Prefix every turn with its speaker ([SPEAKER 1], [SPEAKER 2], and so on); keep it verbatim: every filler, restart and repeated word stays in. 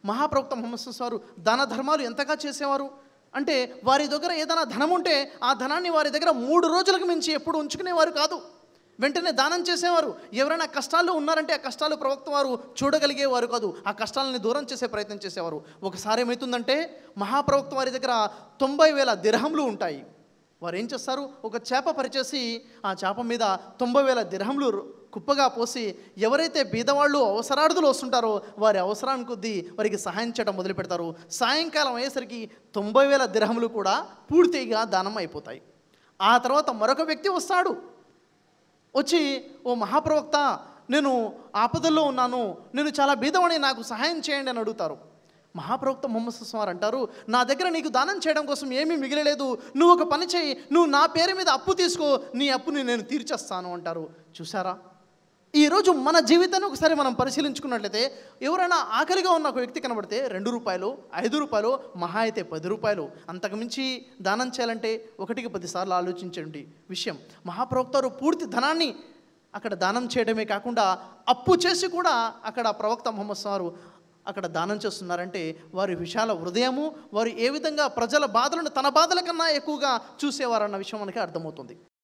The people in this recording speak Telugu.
[SPEAKER 1] మహాప్రవక్త ముహమ్మద్ సల్లల్లాహు అలైహి వసల్లం వారు దాన ధర్మాలు ఎంతగా చేసేవారు అంటే, వారి దగ్గర ఏదైనా ధనం ఉంటే ఆ ధనాన్ని వారి దగ్గర మూడు రోజులకు మించి ఎప్పుడు ఉంచుకునేవారు కాదు. వెంటనే దానం చేసేవారు. ఎవరైనా కష్టాల్లో ఉన్నారంటే ఆ కష్టాలు ప్రవక్త వారు చూడగలిగేవారు కాదు. ఆ కష్టాలని దూరం చేసే ప్రయత్నం చేసేవారు. ఒకసారి ఏమవుతుందంటే, మహాప్రవక్త వారి దగ్గర తొంభై వేల దిర్హంలు ఉంటాయి. వారు ఏం చేస్తారు, ఒక చేప పరిచేసి ఆ చేప మీద తొంభై వేల దిర్హంలు కుప్పగా పోసి ఎవరైతే బీదవాళ్ళు అవసరార్థులు వస్తుంటారో వారి అవసరాన్ని కొద్దీ వారికి సహాయం చేయడం మొదలు పెడతారు. సాయంకాలం అయ్యేసరికి తొంభై వేల దిర్హంలు కూడా పూర్తిగా దానం అయిపోతాయి. ఆ తర్వాత మరొక వ్యక్తి వస్తాడు. వచ్చి, ఓ మహాప్రవక్త, నేను ఆపదల్లో ఉన్నాను, నేను చాలా బీదవాడిని, నాకు సహాయం చేయండి అని అడుగుతారు. మహాప్రవక్త ముహమ్మద్ సల్లల్లాహు అలైహి వసల్లం వారు అంటారు, నా దగ్గర నీకు దానం చేయడం కోసం ఏమీ మిగిలలేదు, నువ్వు ఒక పని చేయి, నువ్వు నా పేరు మీద అప్పు తీసుకో, నీ అప్పుని నేను తీర్చేస్తాను అంటారు. చూసారా, ఈరోజు మన జీవితాన్ని ఒకసారి మనం పరిశీలించుకున్నట్లయితే, ఎవరైనా ఆకలిగా ఉన్న ఒక వ్యక్తి కనబడితే రెండు రూపాయలు ఐదు రూపాయలు మహా అయితే పది రూపాయలు అంతకుమించి దానం చేయాలంటే ఒకటికి పదిసార్లు ఆలోచించండి విషయం. మహాప్రవక్త వారు పూర్తి ధనాన్ని అక్కడ దానం చేయడమే కాకుండా అప్పు చేసి కూడా అక్కడ ప్రవక్త ముహమ్మద్ సల్లల్లాహు అలైహి వసల్లం వారు అక్కడ దానం చేస్తున్నారంటే వారి విశాల హృదయము, వారు ఏ విధంగా ప్రజల బాధలను తన బాధల కన్నా ఎక్కువగా చూసేవారన్న విషయం మనకి అర్థమవుతుంది.